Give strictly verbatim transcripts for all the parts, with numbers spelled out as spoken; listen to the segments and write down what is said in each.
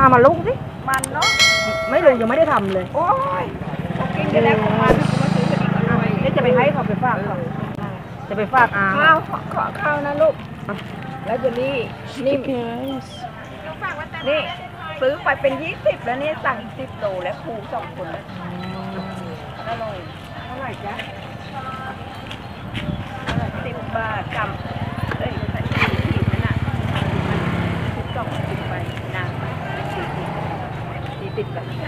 มาลูกสิมันเนาะไม่รู้ยังไม่ได้ทำเลยโอ้ยกินไปแล้วของมันมาซื้อกันอีกหน่อยนี่จะไปให้เขาไปฝากเขาจะไปฝากอาข้าวขอข้าวนะลูกแล้วเดี๋ยวนี้นี่นี่ซื้อไปเป็นยี่สิบแล้วนี่สั่งสิบโลแล้วครูสองคนแล้วอร่อยเท่าไหร่จ๊ะสิบบาทกับเอ้ยใส่ถุงผิดนั่นน่ะสิบสองสิบไปนานไปสี่สิบแบบนี้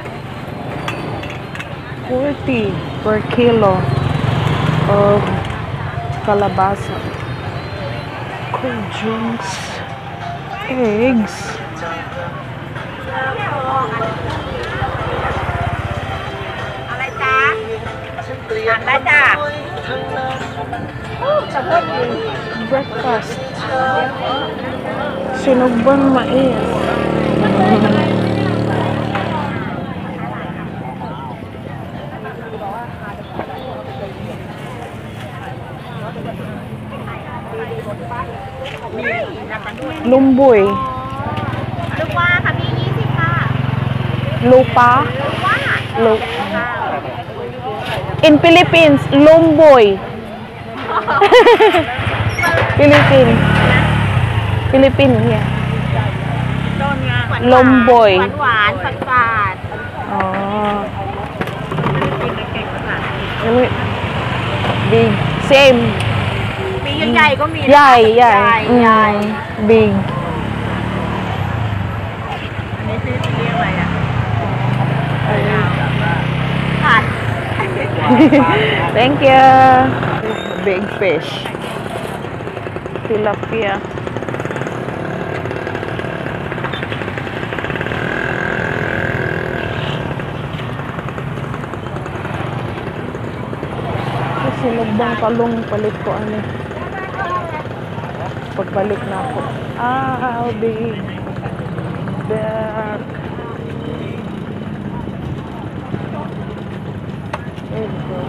forty per kilo of kalabasa, cold drinks, eggs. อะไรจ๊ะอ่านได้จ้ะ Breakfast. Sinugbang mais. Lumboy. ลูกว่าค่ะพี่ยี่สิบค่ะ Lupa. ลูกว่า Lu In Philippines, lumboy. Philippines. Philippines, yeah. ต้นไง Lumboy. หวานหวานฝาดฝาดอ๋อกินเก่งภาษา Big. Same. มีใหญ่ๆก็มีใหญ่ใหญ่ใหญ่ Big. อันนี้ชื่อเรียกอะไรอ่ะผัด Thank you. Big fish. Tilapia. Kasi nagbang kalong palit ko ano. Pagbalik na ako. Ah, big. Back. There you go.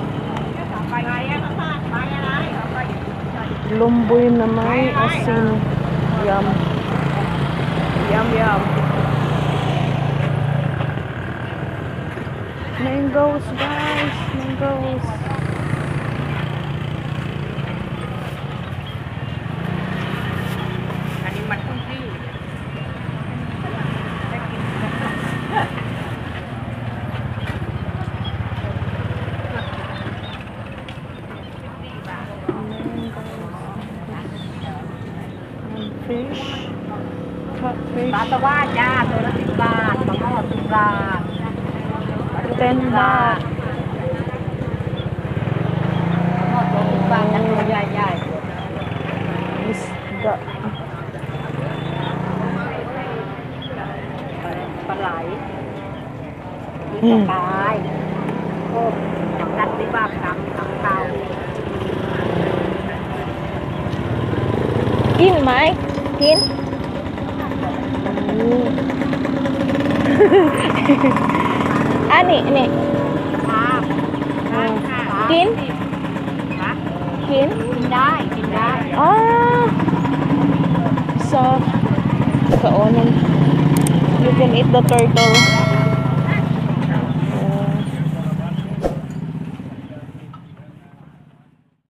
Lumboy na may asin. Yum. Yum, yum. Mangoes, guys. Mangoes. Fish, catfish, ปลาตะว่าจ้าตัวละสิบบาทปลาหม้อสิบบาท ten baht. ปลาหม้อตัวสิบบาทนะตัวใหญ่ Isda. ๆปลาไหลปลาตายโอ้กัดที่บ้านกำกำเตากินไหมกิน อันนี้อันนี้ภาพได้ค่ะกินนะกินกินได้กินได้อ๋อ soft. So, you can eat the turtle.